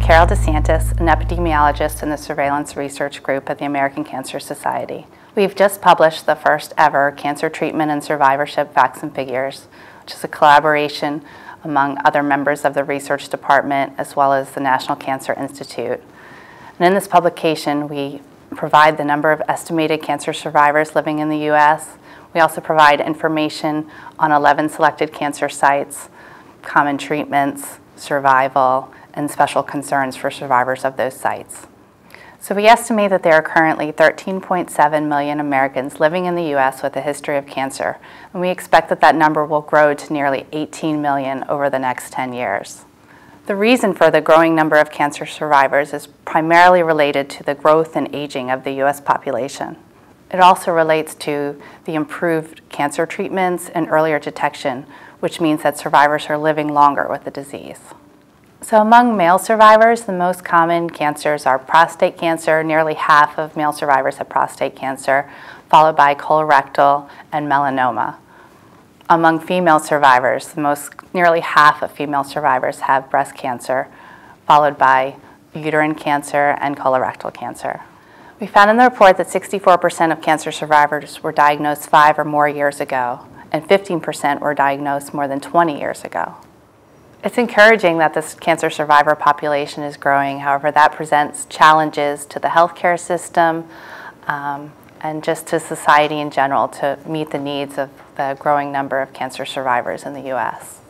Carol DeSantis, an epidemiologist in the Surveillance Research Group at the American Cancer Society. We've just published the first ever Cancer Treatment and Survivorship Facts and Figures, which is a collaboration among other members of the research department as well as the National Cancer Institute. And in this publication, we provide the number of estimated cancer survivors living in the U.S. We also provide information on 11 selected cancer sites, common treatments, survival, and special concerns for survivors of those sites. So we estimate that there are currently 13.7 million Americans living in the U.S. with a history of cancer, and we expect that that number will grow to nearly 18 million over the next 10 years. The reason for the growing number of cancer survivors is primarily related to the growth and aging of the U.S. population. It also relates to the improved cancer treatments and earlier detection, which means that survivors are living longer with the disease. So among male survivors, the most common cancers are prostate cancer. Nearly half of male survivors have prostate cancer, followed by colorectal and melanoma. Among female survivors, nearly half of female survivors have breast cancer, followed by uterine cancer and colorectal cancer. We found in the report that 64% of cancer survivors were diagnosed 5 or more years ago, and 15% were diagnosed more than 20 years ago. It's encouraging that this cancer survivor population is growing. However, that presents challenges to the healthcare system and just to society in general to meet the needs of the growing number of cancer survivors in the U.S.